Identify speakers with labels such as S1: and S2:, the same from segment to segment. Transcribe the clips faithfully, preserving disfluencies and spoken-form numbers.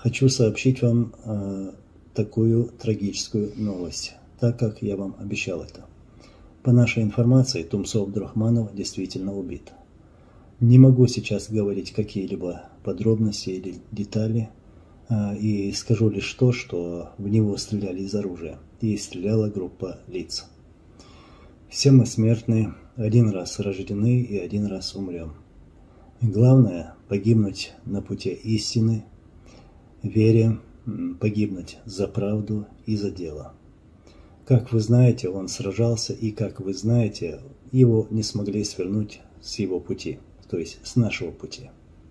S1: Хочу сообщить вам э, такую трагическую новость, так как я вам обещал это. По нашей информации, Тумсо Абдурахманов действительно убит. Не могу сейчас говорить какие-либо подробности или детали, э, и скажу лишь то, что в него стреляли из оружия, и стреляла группа лиц. Все мы смертны, один раз рождены и один раз умрем. Главное – погибнуть на пути истины, вере, погибнуть за правду и за дело. Как вы знаете, он сражался, и, как вы знаете, его не смогли свернуть с его пути, то есть с нашего пути.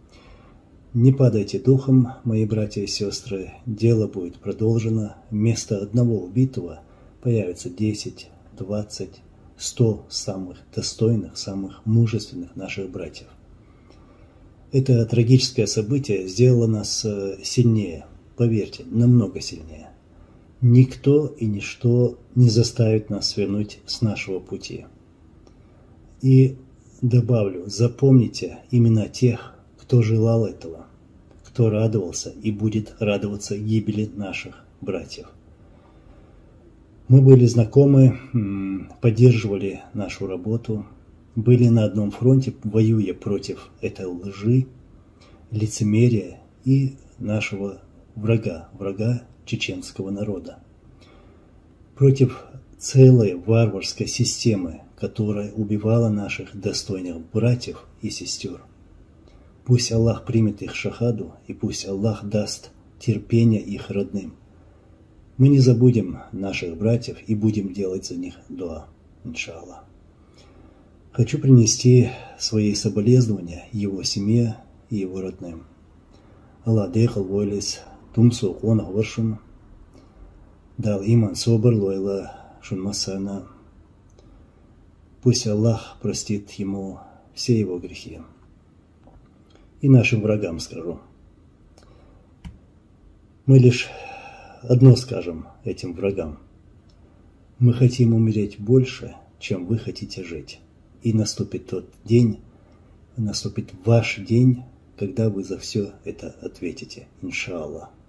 S1: Не падайте духом, мои братья и сестры, дело будет продолжено, вместо одного убитого появится десять, двадцать, сто самых достойных, самых мужественных наших братьев. Это трагическое событие сделало нас сильнее, поверьте, намного сильнее. Никто и ничто не заставит нас свернуть с нашего пути. И добавлю, запомните имена тех, кто желал этого, кто радовался и будет радоваться гибели наших братьев. Мы были знакомы, поддерживали нашу работу, были на одном фронте, воюя против этой лжи, лицемерия и нашего врага, врага чеченского народа. Против целой варварской системы, которая убивала наших достойных братьев и сестер. Пусть Аллах примет их шахаду, и пусть Аллах даст терпение их родным. Мы не забудем наших братьев и будем делать за них дуа, иншаллах. Хочу принести свои соболезнования его семье и его родным. Аллах дехал войлес, тумсу қонақ варшун, дал иман собор лойла шунмасана. Пусть Аллах простит ему все его грехи. И нашим врагам скажу. Мы лишь одно скажем этим врагам. Мы хотим умереть больше, чем вы хотите жить. И наступит тот день, наступит ваш день, когда вы за все это ответите, иншаллах.